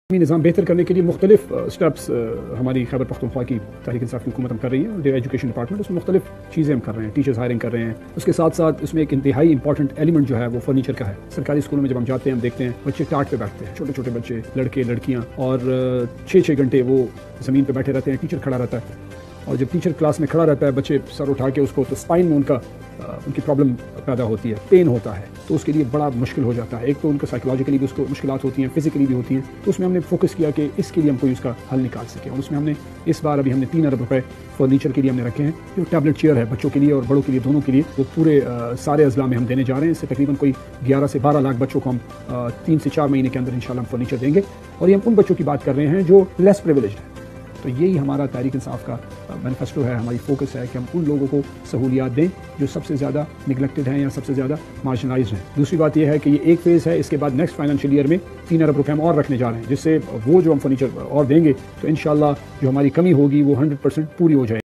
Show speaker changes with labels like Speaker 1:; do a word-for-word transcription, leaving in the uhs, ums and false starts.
Speaker 1: نظام بہتر کرنے کے لیے مختلف اسٹیپس ہماری خیبر پختونخوا کی تحریک انصاف کی حکومت ہم کر رہی ہے. ڈیرا ایجوکیشن ڈپارٹمنٹ اس میں مختلف چیزیں ہم کر رہے ہیں. ٹیچرز ہائرنگ کر رہے ہیں. اس کے ساتھ ساتھ اس میں ایک انتہائی امپورٹنٹ ایلیمنٹ جو ہے وہ فرنیچر کا ہے. سرکاری اسکولوں میں جب ہم جاتے ہیں ہم دیکھتے ہیں بچے ٹاٹ پہ بیٹھتے ہیں, چھوٹے چھوٹے بچے, لڑکے لڑکیاں, اور چھ چھ گھنٹے وہ زمین پہ بیٹھے رہتے ہیں. ٹیچر کھڑا رہتا ہے, اور جب ٹیچر کلاس میں کھڑا رہتا ہے بچے سر اٹھا کے اس کو, تو اسپائن میں ان کا ان کی پرابلم پیدا ہوتی ہے, پین ہوتا ہے, تو اس کے لیے بڑا مشکل ہو جاتا ہے. ایک تو ان کا سائیکولوجیکلی بھی اس کو مشکلات ہوتی ہیں, فزیکلی بھی ہوتی ہیں. تو اس میں ہم نے فوکس کیا کہ اس کے لیے ہم کوئی اس کا حل نکال سکیں, اور اس میں ہم نے اس بار ابھی ہم نے تین ارب روپے فرنیچر کے لیے ہم نے رکھے ہیں. جو ٹیبلٹ چیئر ہے بچوں کے لیے اور بڑوں کے لیے دونوں کے لیے, وہ پورے سارے اضلاع میں ہم دینے جا رہے ہیں. اس سے تقریباً کوئی گیارہ سے بارہ لاکھ بچوں کو ہم تین سے چار مہینے کے اندر انشاءاللہ ہم فرنیچر دیں گے. اور یہ ہم ان بچوں کی بات کر رہے ہیں جو لیس پریویلیجڈ ہیں. تو یہی ہمارا تحریک انصاف کا مینیفیسٹو ہے, ہماری فوکس ہے کہ ہم ان لوگوں کو سہولیات دیں جو سب سے زیادہ نگلیکٹڈ ہیں یا سب سے زیادہ مارجنلائزڈ ہیں. دوسری بات یہ ہے کہ یہ ایک فیز ہے, اس کے بعد نیکسٹ فائنینشیل ایئر میں تین ارب روپے ہم اور رکھنے جا رہے ہیں, جس سے وہ جو ہم فرنیچر اور دیں گے تو انشاءاللہ جو ہماری کمی ہوگی وہ ہنڈریڈ پرسینٹ پوری ہو جائے.